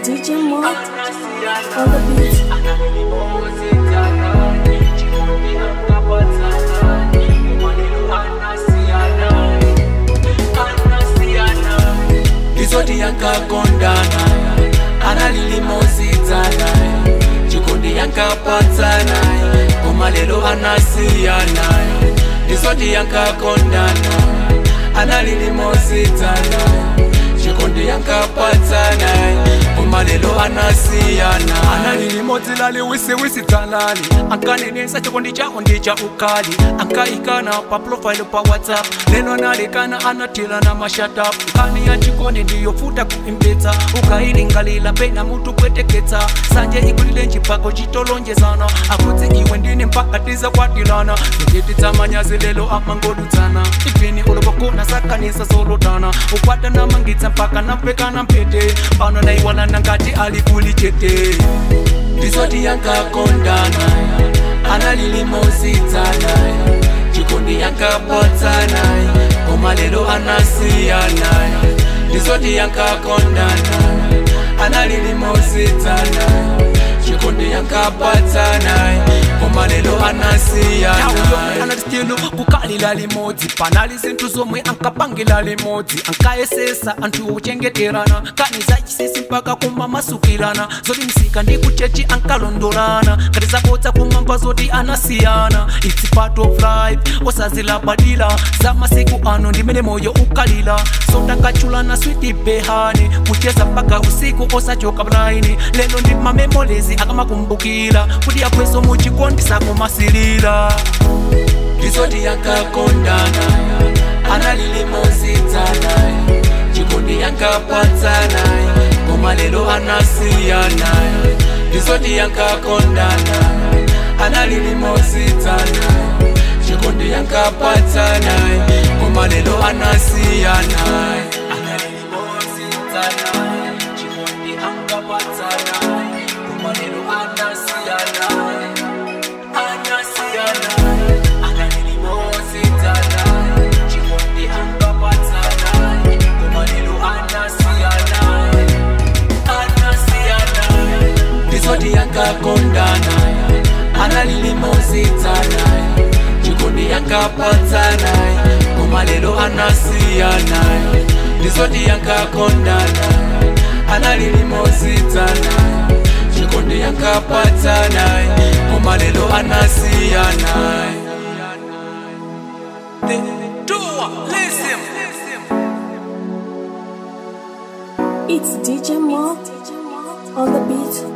DJ Mod on the beat. Isoti Ankakondana analili mozitana chikundi yankapatsana kumalelo anasiyana. Isoti Ankakondana analili mozitana chikundi yankapatsana kumalelo anasiyana. Analili mozilali wisi talali ankaninisa chikundi chako ndicha ukali ankaikana pa profile pa WhatsApp lelo analikana anatila na mashatap kani ya chikondi ndiyo futa kuimbeta ukailingalila pena mutu kweteketa sanje ikulile nchipako chitolonjezana akuti iwe ndini mpaka tiza kwatilana nukitita manyazi lelo amangolutana ipini ulopokuna sakanisa solotana ukwata na mangitsa mpaka nampeka na mpete pano na iwala nangati alikuli chete. Isoti Ankakondana analili mozitana chikundi yankapatsana kumalelo anasiyana. Isoti Ankakondana analili mozitana chikundi yankapatsana kumalelo anasiyana. Analistilu kukalila limodzi panali zintu zomwe ankapangila limodzi ankaesesa anthu uchengeterana kaniza chisisi mpaka kumamasukilana zoti msika ndi kuchechi ankalondolana kati zabodza kumamba zoti anasiyana. It's part of life osazilabadila za masiku ano ndimene moyo ukalila sotakachulana switi behani kucheza mpaka usiku osachoka braini lelo ndi mamemolezi akamakumbukila kuti yakweso muchikondi sakumasilila. Isoti Ankakondana analili mozitana chikundi yankapatsana kumalelo anasiyana. Isoti Ankakondana analili mozitana chikundi yankapatsana kumalelo anasiyana. Analili mozitana chikundi yankapatsana kumalelo anasiyana. Isoti Ankakondana analili mozitana chikundi yankapatsana kumalelo anasiyana. Isoti Ankakondana analili mozitana chikundi yankapatsana kumalelo anasiyana. Listen. It's DJ Mod on the beat.